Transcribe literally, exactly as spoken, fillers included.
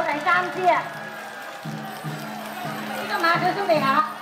第三支啊！呢個馬佢都未下。